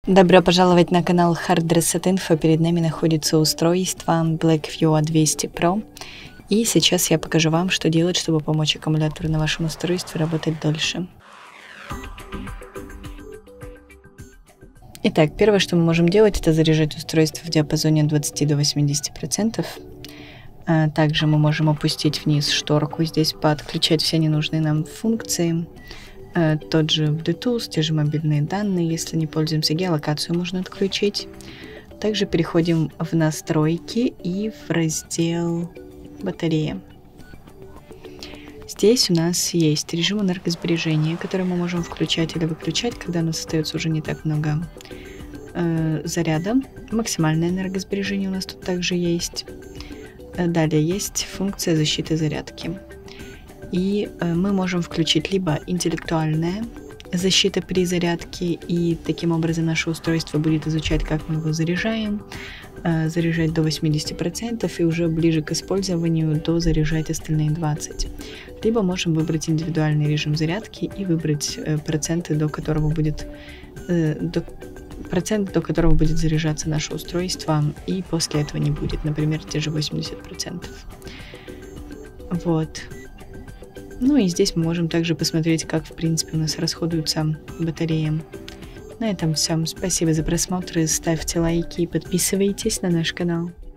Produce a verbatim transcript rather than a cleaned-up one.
Добро пожаловать на канал Hard Reset Info. Перед нами находится устройство Blackview двести про. И сейчас я покажу вам, что делать, чтобы помочь аккумулятору на вашем устройстве работать дольше. Итак, первое, что мы можем делать, это заряжать устройство в диапазоне от двадцати до восьмидесяти процентов. Также мы можем опустить вниз шторку, здесь подключать все ненужные нам функции. Тот же Bluetooth, те же мобильные данные, если не пользуемся, геолокацию можно отключить. Также переходим в настройки и в раздел батарея. Здесь у нас есть режим энергосбережения, который мы можем включать или выключать, когда у нас остается уже не так много э, заряда. Максимальное энергосбережение у нас тут также есть. Далее есть функция защиты зарядки. И э, мы можем включить либо интеллектуальная защита при зарядке, и таким образом наше устройство будет изучать, как мы его заряжаем, э, заряжать до восьмидесяти процентов и уже ближе к использованию дозаряжать остальные двадцать процентов. Либо можем выбрать индивидуальный режим зарядки и выбрать э, проценты, до которого будет э, до, процент, до которого будет заряжаться наше устройство, и после этого не будет, например, те же восемьдесят процентов. Вот. Ну и здесь мы можем также посмотреть, как в принципе у нас расходуются батареи. На этом все. Спасибо за просмотр. Ставьте лайки и подписывайтесь на наш канал.